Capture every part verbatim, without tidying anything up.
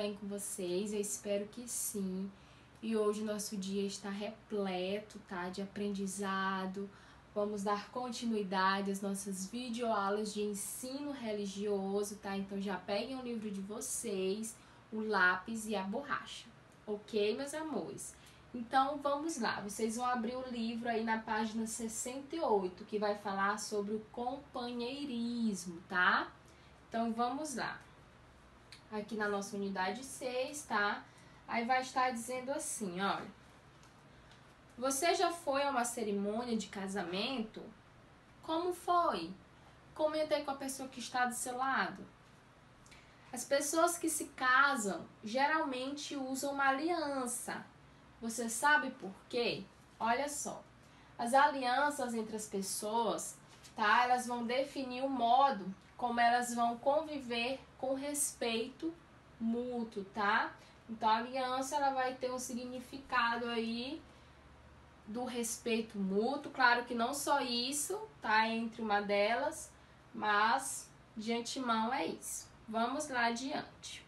bem com vocês? Eu espero que sim. E hoje o nosso dia está repleto, tá? De aprendizado. Vamos dar continuidade às nossas videoaulas de ensino religioso, tá? Então já peguem o livro de vocês, o lápis e a borracha. Ok, meus amores? Então vamos lá. Vocês vão abrir o livro aí na página sessenta e oito, que vai falar sobre o companheirismo, tá? Então vamos lá. Aqui na nossa unidade seis, tá? Aí vai estar dizendo assim, olha. Você já foi a uma cerimônia de casamento? Como foi? Comenta aí com a pessoa que está do seu lado. As pessoas que se casam geralmente usam uma aliança. Você sabe por quê? Olha só. As alianças entre as pessoas, tá? Elas vão definir o modo como elas vão conviver com respeito mútuo, tá? Então a aliança ela vai ter um significado aí do respeito mútuo, claro que não só isso, tá? Entre uma delas, mas de antemão é isso. Vamos lá adiante.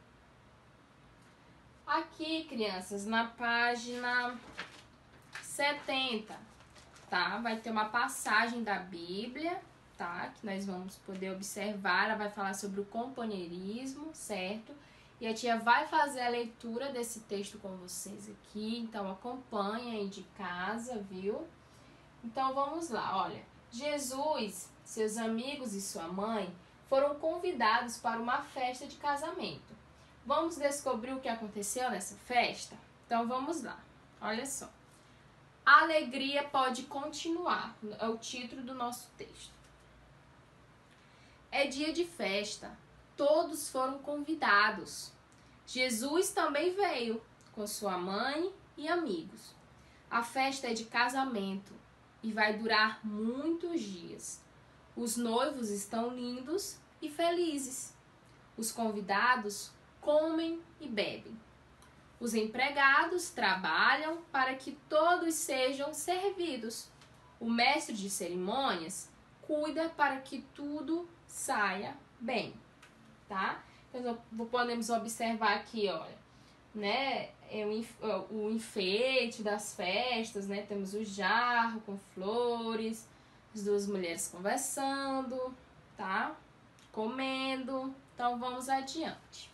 Aqui, crianças, na página setenta, tá? Vai ter uma passagem da Bíblia, tá? Que nós vamos poder observar. Ela vai falar sobre o companheirismo, certo? E a tia vai fazer a leitura desse texto com vocês aqui. Então, acompanha aí de casa, viu? Então, vamos lá. Olha, Jesus, seus amigos e sua mãe foram convidados para uma festa de casamento. Vamos descobrir o que aconteceu nessa festa? Então, vamos lá. Olha só. A alegria pode continuar. É o título do nosso texto. É dia de festa. Todos foram convidados. Jesus também veio com sua mãe e amigos. A festa é de casamento e vai durar muitos dias. Os noivos estão lindos e felizes. Os convidados comem e bebem. Os empregados trabalham para que todos sejam servidos. O mestre de cerimônias cuida para que tudo saia bem. Tá? Então, podemos observar aqui, olha, né, é o enfeite das festas, né, temos o jarro com flores, as duas mulheres conversando, tá, comendo, então vamos adiante.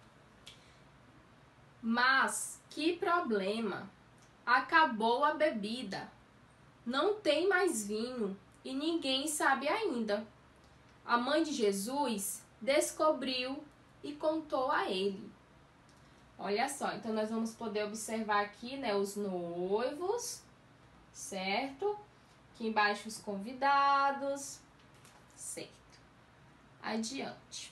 Mas, que problema, acabou a bebida, não tem mais vinho e ninguém sabe ainda. A mãe de Jesus descobriu e contou a ele. Olha só, então nós vamos poder observar aqui, né, os noivos, certo? Aqui embaixo os convidados, certo. Adiante.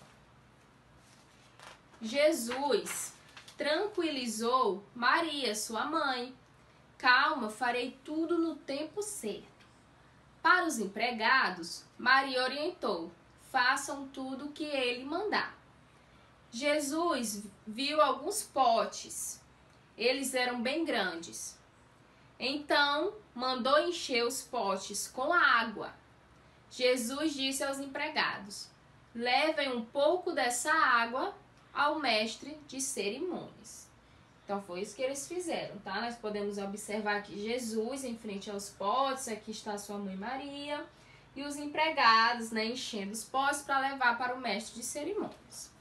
Jesus tranquilizou Maria, sua mãe. Calma, farei tudo no tempo certo. Para os empregados, Maria orientou. Façam tudo o que ele mandar. Jesus viu alguns potes. Eles eram bem grandes. Então, mandou encher os potes com água. Jesus disse aos empregados: levem um pouco dessa água ao mestre de cerimônias. Então, foi isso que eles fizeram, tá? Nós podemos observar aqui Jesus em frente aos potes. Aqui está sua mãe Maria. E os empregados, né, enchendo os potes para levar para o mestre de cerimônias.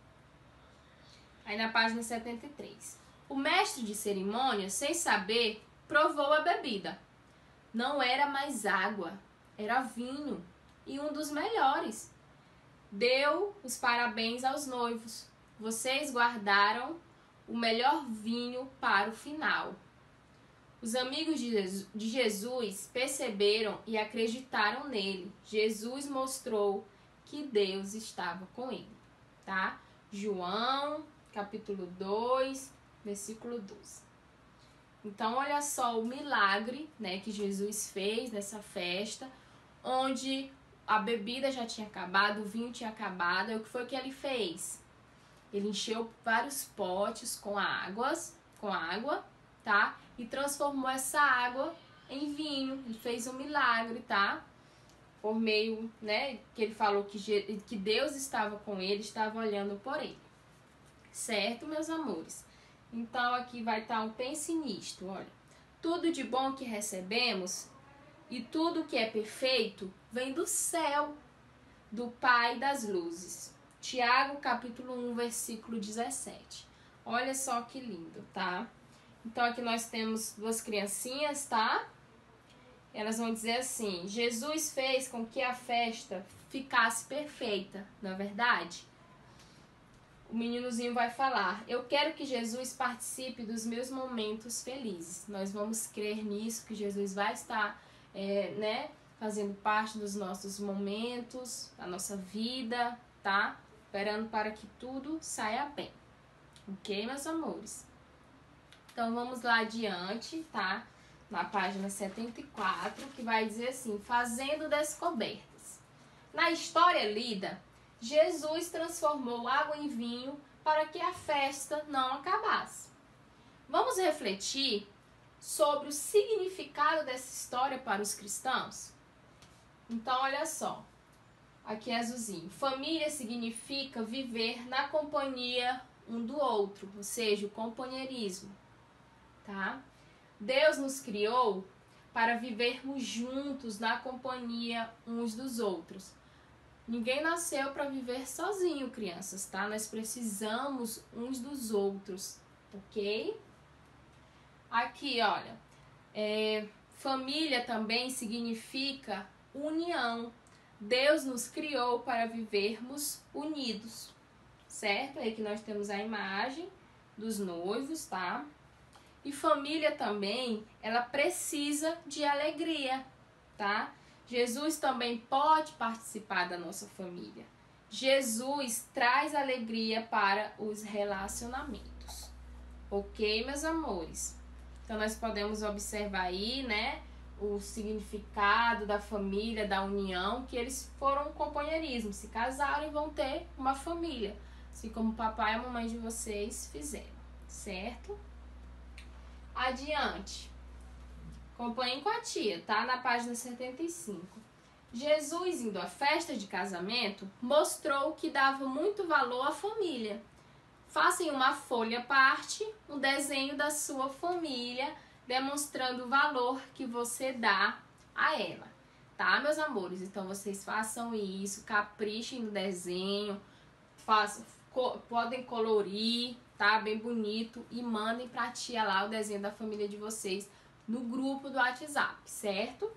Aí na página setenta e três. O mestre de cerimônias, sem saber, provou a bebida. Não era mais água, era vinho, e um dos melhores. Deu os parabéns aos noivos. Vocês guardaram o melhor vinho para o final. Os amigos de Jesus perceberam e acreditaram nele. Jesus mostrou que Deus estava com ele, tá? João, capítulo dois, versículo doze. Então, olha só o milagre, né, que Jesus fez nessa festa, onde a bebida já tinha acabado, o vinho tinha acabado. E o que foi que ele fez? Ele encheu vários potes com águas, com água, tá? E transformou essa água em vinho. Ele fez um milagre, tá? Por meio, né, que ele falou que, que Deus estava com ele, estava olhando por ele. Certo, meus amores? Então, aqui vai estar um pense nisto, olha. Tudo de bom que recebemos e tudo que é perfeito vem do céu, do Pai das luzes. Tiago, capítulo um, versículo dezessete. Olha só que lindo, tá? Então, aqui nós temos duas criancinhas, tá? Elas vão dizer assim: Jesus fez com que a festa ficasse perfeita, não é verdade? O meninozinho vai falar: eu quero que Jesus participe dos meus momentos felizes. Nós vamos crer nisso, que Jesus vai estar, é, né, fazendo parte dos nossos momentos, da nossa vida, tá? Esperando para que tudo saia bem. Ok, meus amores? Então, vamos lá adiante, tá? Na página setenta e quatro, que vai dizer assim: fazendo descobertas. Na história lida, Jesus transformou água em vinho para que a festa não acabasse. Vamos refletir sobre o significado dessa história para os cristãos? Então, olha só. Aqui é azulzinho. Família significa viver na companhia um do outro, ou seja, o companheirismo, tá? Deus nos criou para vivermos juntos na companhia uns dos outros. Ninguém nasceu para viver sozinho, crianças, tá? Nós precisamos uns dos outros, ok? Aqui, olha, é, família também significa união. Deus nos criou para vivermos unidos, certo? Aí que nós temos a imagem dos noivos, tá? E família também, ela precisa de alegria, tá? Jesus também pode participar da nossa família. Jesus traz alegria para os relacionamentos. Ok, meus amores? Então, nós podemos observar aí, né, o significado da família, da união, que eles foram um companheirismo, se casaram e vão ter uma família, assim como o papai e a mamãe de vocês fizeram, certo? Adiante. Acompanhem com a tia, tá? Na página setenta e cinco. Jesus, indo à festa de casamento, mostrou que dava muito valor à família. Faça em uma folha à parte um desenho da sua família, demonstrando o valor que você dá a ela. Tá, meus amores? Então, vocês façam isso, caprichem no desenho, façam, co- podem colorir, tá? Bem bonito, e mandem pra tia lá o desenho da família de vocês no grupo do WhatsApp, certo?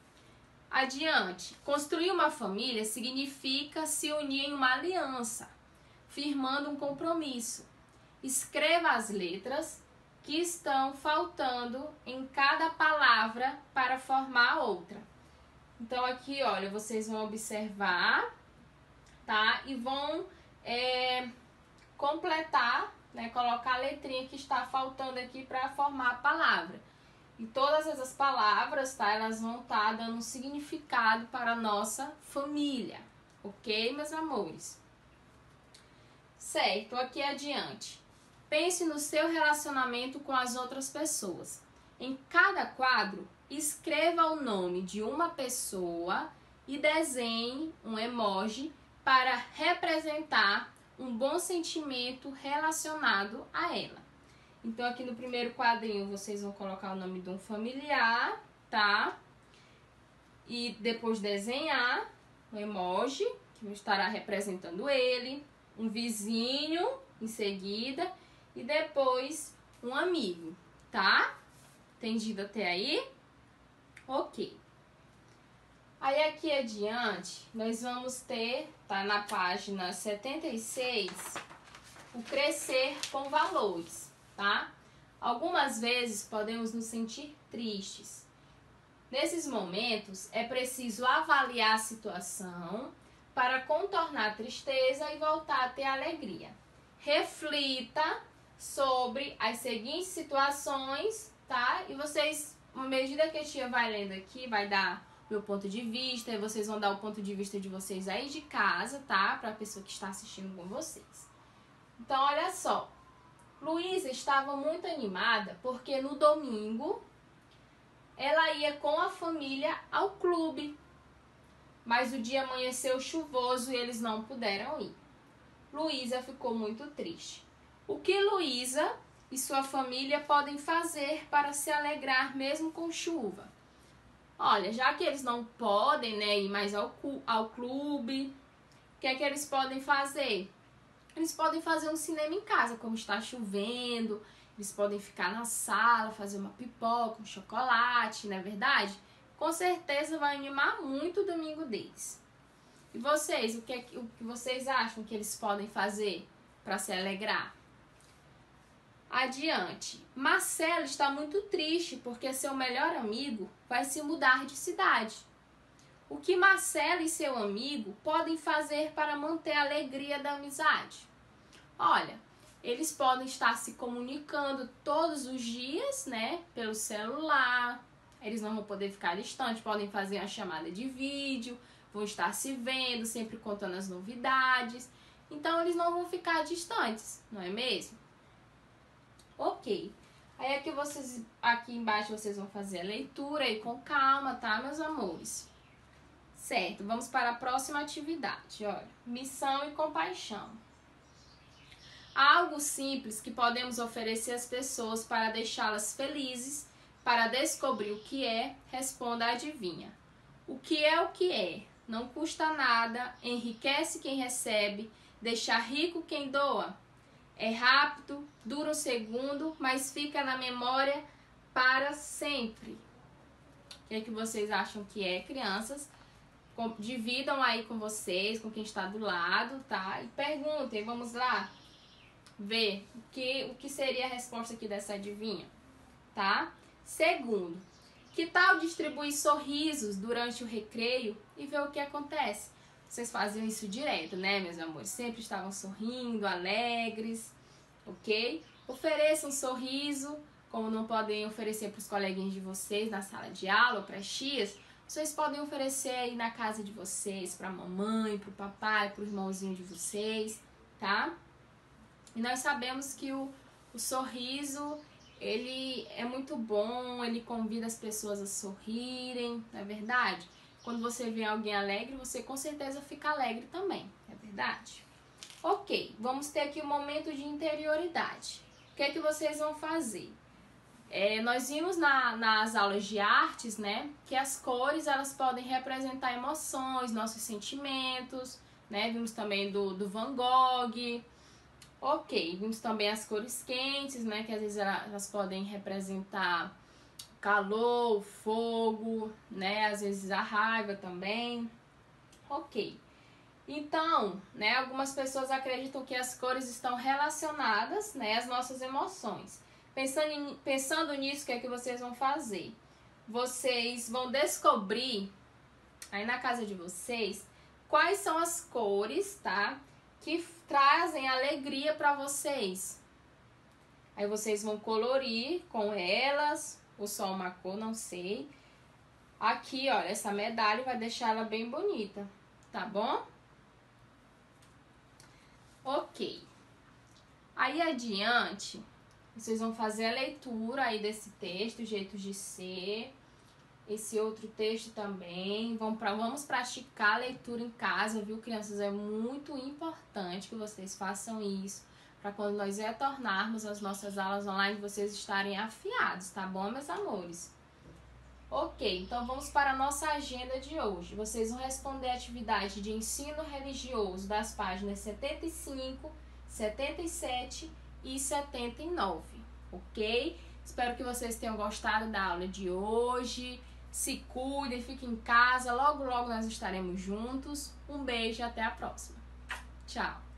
Adiante. Construir uma família significa se unir em uma aliança, firmando um compromisso. Escreva as letras que estão faltando em cada palavra para formar outra. Então, aqui, olha, vocês vão observar, tá? E vão é, completar, né? Colocar a letrinha que está faltando aqui para formar a palavra. E todas essas palavras, tá? Elas vão estar dando um significado para a nossa família. Ok, meus amores? Certo, aqui adiante. Pense no seu relacionamento com as outras pessoas. Em cada quadro, escreva o nome de uma pessoa e desenhe um emoji para representar um bom sentimento relacionado a ela. Então, aqui no primeiro quadrinho, vocês vão colocar o nome de um familiar, tá? E depois desenhar um emoji, que estará representando ele, um vizinho em seguida e depois um amigo, tá? Entendido até aí? Ok. Aí aqui adiante, nós vamos ter, tá na página setenta e seis, o crescer com valores, tá? Algumas vezes podemos nos sentir tristes. Nesses momentos, é preciso avaliar a situação para contornar a tristeza e voltar a ter alegria. Reflita sobre as seguintes situações, tá? E vocês, à medida que a tia vai lendo aqui, vai dar meu ponto de vista, e vocês vão dar o ponto de vista de vocês aí de casa, tá? Para a pessoa que está assistindo com vocês. Então, olha só. Luísa estava muito animada porque no domingo ela ia com a família ao clube, mas o dia amanheceu chuvoso e eles não puderam ir. Luísa ficou muito triste. O que Luísa e sua família podem fazer para se alegrar mesmo com chuva? Olha, já que eles não podem, né, ir mais ao, ao clube, o que é que eles podem fazer? Eles podem fazer um cinema em casa, como está chovendo. Eles podem ficar na sala, fazer uma pipoca, um chocolate, não é verdade? Com certeza vai animar muito o domingo deles. E vocês, o que, é que, o que vocês acham que eles podem fazer para se alegrar? Adiante. Marcelo está muito triste porque seu melhor amigo vai se mudar de cidade. O que Marcelo e seu amigo podem fazer para manter a alegria da amizade? Olha, eles podem estar se comunicando todos os dias, né, pelo celular. Eles não vão poder ficar distantes, podem fazer uma chamada de vídeo, vão estar se vendo, sempre contando as novidades. Então, eles não vão ficar distantes, não é mesmo? Ok. Aí aqui, vocês, aqui embaixo vocês vão fazer a leitura aí com calma, tá, meus amores? Certo, vamos para a próxima atividade, olha. Missão e compaixão. Algo simples que podemos oferecer às pessoas para deixá-las felizes, para descobrir o que é, responda a adivinha. O que é o que é? Não custa nada, enriquece quem recebe, deixa rico quem doa. É rápido, dura um segundo, mas fica na memória para sempre. O que é que vocês acham que é, crianças? Dividam aí com vocês, com quem está do lado, tá? E perguntem, vamos lá ver o que, o que seria a resposta aqui dessa adivinha, tá? Segundo, que tal distribuir sorrisos durante o recreio e ver o que acontece? Vocês faziam isso direto, né, meus amores? Sempre estavam sorrindo, alegres, ok? Ofereçam um sorriso, como não podem oferecer para os coleguinhas de vocês na sala de aula ou para as tias, vocês podem oferecer aí na casa de vocês, para a mamãe, para o papai, para o irmãozinho de vocês, tá? E nós sabemos que o, o sorriso, ele é muito bom, ele convida as pessoas a sorrirem, não é verdade? Quando você vê alguém alegre, você com certeza fica alegre também, é verdade? Ok, vamos ter aqui um momento de interioridade. O que é que vocês vão fazer? É, nós vimos na, nas aulas de artes, né, que as cores, elas podem representar emoções, nossos sentimentos, né? Vimos também do, do Van Gogh. Ok, vimos também as cores quentes, né, que às vezes elas podem representar calor, fogo, né, às vezes a raiva também. Ok, então, né, algumas pessoas acreditam que as cores estão relacionadas, né, às nossas emoções. Pensando, em, pensando nisso, o que é que vocês vão fazer? Vocês vão descobrir, aí na casa de vocês, quais são as cores, tá, que trazem alegria para vocês. Aí vocês vão colorir com elas, ou só uma cor, não sei. Aqui, olha, essa medalha vai deixar ela bem bonita, tá bom? Ok. Aí adiante, vocês vão fazer a leitura aí desse texto, Jeitos de Ser. Esse outro texto também. Vamos, pra, vamos praticar a leitura em casa, viu, crianças? É muito importante que vocês façam isso, para quando nós retornarmos às nossas aulas online, vocês estarem afiados, tá bom, meus amores? Ok, então vamos para a nossa agenda de hoje. Vocês vão responder a atividade de ensino religioso das páginas setenta e cinco, setenta e sete e setenta e nove, ok? Espero que vocês tenham gostado da aula de hoje. Se cuidem, fiquem em casa. Logo, logo nós estaremos juntos. Um beijo e até a próxima. Tchau!